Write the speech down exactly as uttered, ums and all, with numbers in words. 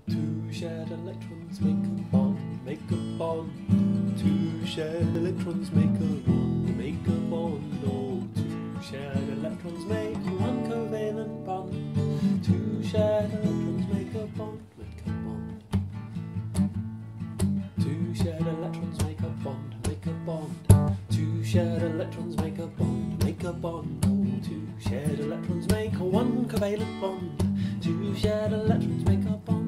Two shared electrons make a bond, make a bond. Two shared electrons make a bond, make a bond. Oh, two shared electrons make one covalent bond. Two shared electrons make a bond, make a bond. Two shared electrons make a bond, make a bond. Two shared electrons make a bond, make a bond. Oh, two shared electrons make one covalent bond. Two shared electrons make a bond.